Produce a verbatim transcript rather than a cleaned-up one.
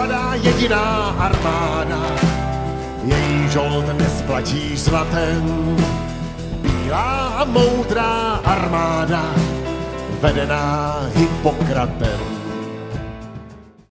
padá jediná armáda, její žolt nesplatíš zlatem. Bílá a moudrá armáda, vedená Hippokratem.